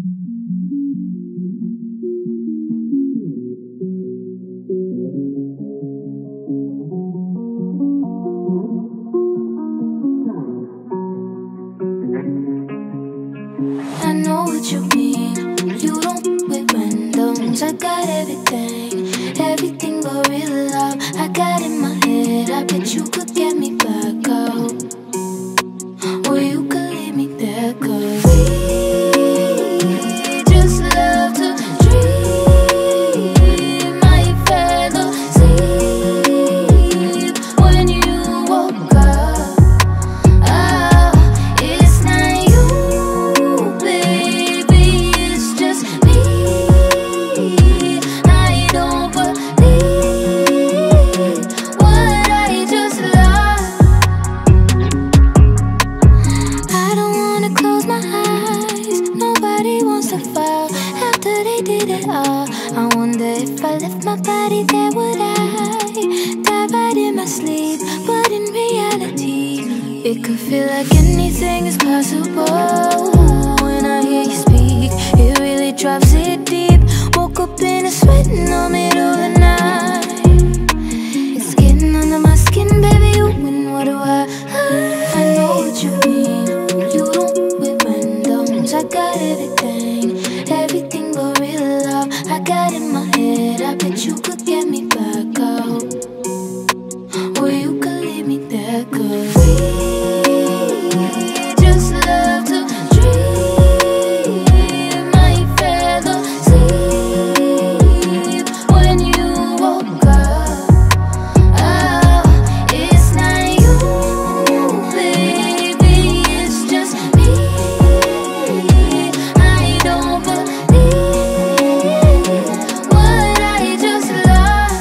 I know what you mean. You don't with randoms. I got everything but real love. I got in my head. I bet you could get me back out, or you could leave me there. 'Cause we just love to dream. I fell asleep when you woke up. It's not you, baby, it's just me. I don't believe what I just lost. I don't wanna close my eyes. Nobody wants to fall after they did it all. I wonder if I left my body there, would I die right in my sleep? But in reality, it could feel like anything is possible. When I hear you speak, it really drops it deep. Woke up in a sweat in the middle of the night. It's getting under my skin, baby, you win, what do I know what you mean. You don't with randoms. I got everything but real love. I got in my head. I bet you could get me back out, or you could leave me there. 'Cause we just love to dream. I fell asleep when you woke up. It's not you, baby, it's just me. I don't believe what I just lost.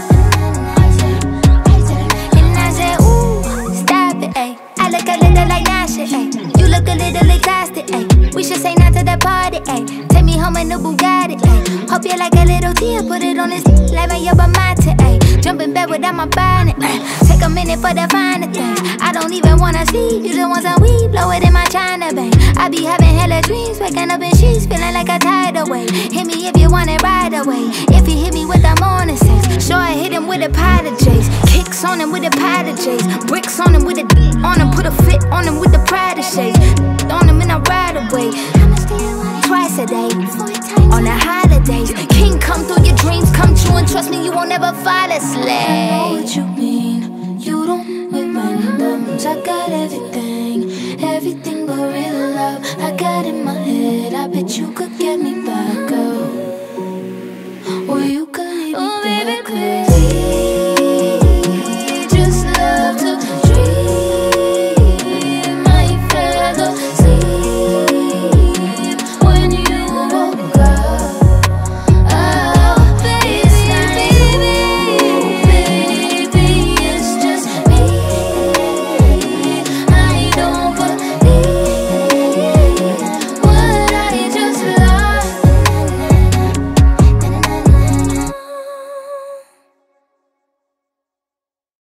And I said, ooh, stop it, ayy. I look a little like Nasha, ayy. You look a little exhausted, ayy. We should say not to the party, ayy. Take me home in the Bugatti, ayy. Hope you like a little tea, put it on this like my yoba mate, ayy. Jump in bed without my bonnet, ayy. Take a minute for the finer things. I don't even wanna sleep, you the ones that we blow it in my China bank. I be having hella dreams, waking up in sheets, feeling like a tidal wave. Hit me if you want it right away. If you hit me with the morning sex, sure I hit him with a pot of J's. Kicks on him with a pot of J's. Bricks on him with a on him, put a fit on him with the Prada shades. On him and I ride away. Twice a day, on the holidays. King come through your dreams, come true, and trust me, you won't ever fall asleep. I know what you mean. You don't with randoms. I got everything but real love. I got in my head. I bet you could